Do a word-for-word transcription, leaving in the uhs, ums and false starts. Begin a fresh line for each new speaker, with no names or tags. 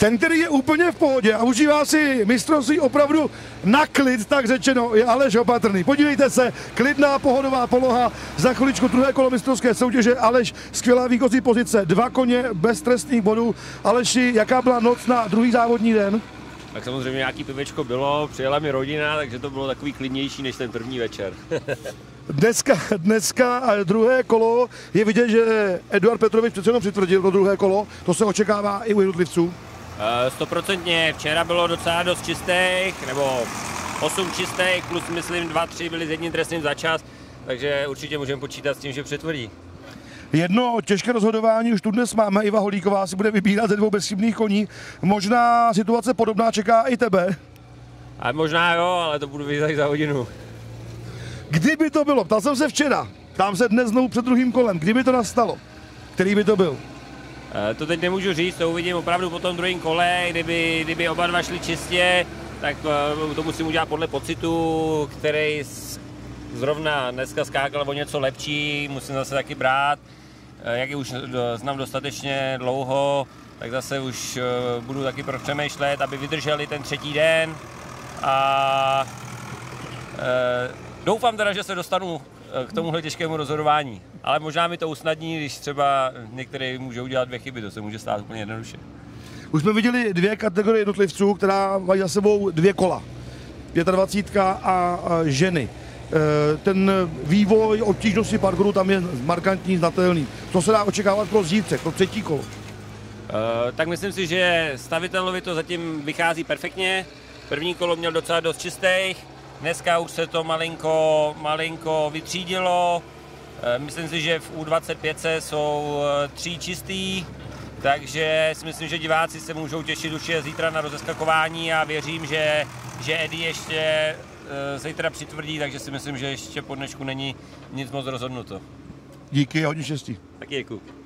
Ten, který je úplně v pohodě a užívá si mistrovství opravdu na klid, tak řečeno, je Aleš Opatrný. Podívejte se, klidná pohodová poloha, za chviličku druhé kolo mistrovské soutěže. Aleš, skvělá výchozí pozice, dva koně bez trestných bodů. Aleši, jaká byla noc na druhý závodní den?
Tak samozřejmě nějaký pivečko bylo, přijela mi rodina, takže to bylo takový klidnější než ten první večer.
Dneska, dneska druhé kolo, je vidět, že Eduard Petrovič přece jenom přitvrdil to druhé kolo, to se očekává i u jednotlivců.
Stoprocentně, včera bylo docela dost čistých, nebo osm čistých, plus myslím dva, tři byly s jedním trestným za čas, takže určitě můžeme počítat s tím, že přitvrdí.
Jedno těžké rozhodování už tu dnes máme, Iva Holíková si bude vybírat ze dvou bezchybných koní. Možná situace podobná čeká i tebe?
A možná jo, ale to budu vidět za hodinu.
Kdyby to bylo, ptal jsem se včera, ptám se dnes znovu před druhým kolem, kdyby to nastalo, který by to byl?
E, to teď nemůžu říct, to uvidím opravdu po tom druhém kole, kdyby, kdyby oba dva šli čistě, tak e, to musím udělat podle pocitu, který zrovna dneska skákal o něco lepší, musím zase taky brát. E, jak je už znám dostatečně dlouho, tak zase už e, budu taky přemýšlet, aby vydrželi ten třetí den a e, doufám teda, že se dostanu k tomuhle těžkému rozhodování, ale možná mi to usnadní, když třeba některý může udělat dvě chyby, to se může stát úplně jednoduše.
Už jsme viděli dvě kategorie jednotlivců, která mají za sebou dvě kola. dvacet pět a ženy. Ten vývoj obtížnosti parkouru tam je markantní, znatelný. Co se dá očekávat pro zítřek, pro třetí kolo?
Tak myslím si, že stavitelovi to zatím vychází perfektně. První kolo měl docela dost čistých. Dneska už se to malinko, malinko vytřídilo. Myslím si, že v U dvacet pět jsou tři čistý, takže si myslím, že diváci se můžou těšit už zítra na rozeskakování a věřím, že, že Eddie ještě zítra přitvrdí, takže si myslím, že ještě po dnešku není nic moc rozhodnuto.
Díky a hodně štěstí.
Taky děkuji.